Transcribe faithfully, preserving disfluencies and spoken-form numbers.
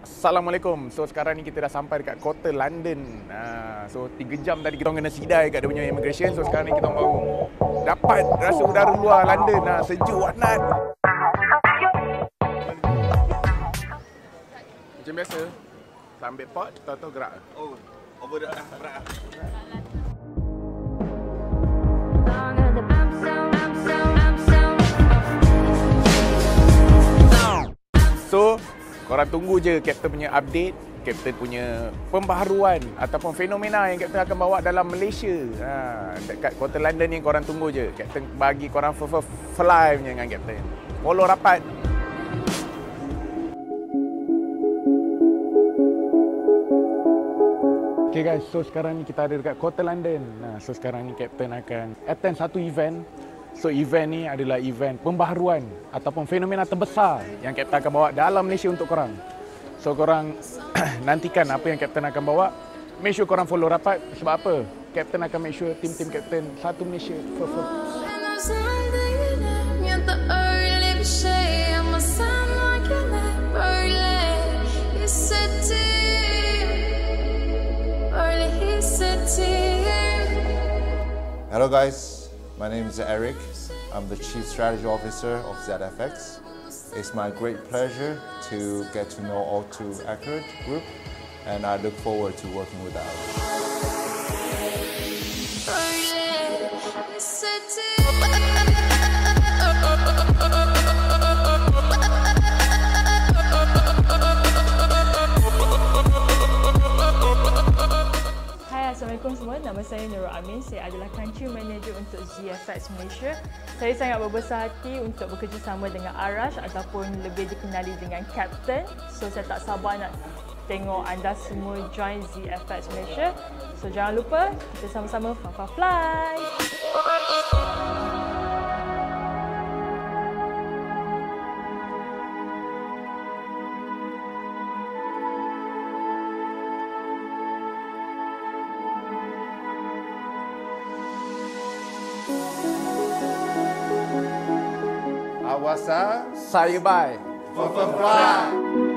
Assalamualaikum. So sekarang ni kita dah sampai dekat kota London. Ha, so tiga jam tadi kita kena sidai kat dia punya immigration. So sekarang ni kita baru dapat rasa udara luar London. Ha, sejuk wanat. Macam biasa, tak ambil pot, tahu-tahu gerak. Oh, over dah berat. So, korang tunggu je Kapten punya update, Kapten punya pembaharuan ataupun fenomena yang Kapten akan bawa dalam Malaysia. Ha, dekat kota London ni korang tunggu je. Kapten bagi korang fly punya dengan Kapten. Follow rapat. Okay guys, so sekarang ni kita ada dekat kota London. Nah, so sekarang ni Kapten akan attend satu event. So event ni adalah event pembaharuan ataupun fenomena terbesar yang Kapten akan bawa dalam Malaysia untuk korang. So korang nantikan apa yang Kapten akan bawa. Make sure korang follow rapat. Sebab apa? Kapten akan make sure tim-tim Kapten satu Malaysia. Hello guys, my name is Eric. I'm the Chief Strategy Officer of Z F X. It's my great pleasure to get to know all too accurate group, and I look forward to working with them. Assalamualaikum semua, nama saya Nurul Amin. Saya adalah Country Manager untuk Z F X Malaysia. Saya sangat berbesar hati untuk bekerjasama dengan Arash ataupun lebih dikenali dengan Kapten. So saya tak sabar nak tengok anda semua join Z F X Malaysia. So jangan lupa kita sama-sama fly. Awasa, Saya bye. Fly.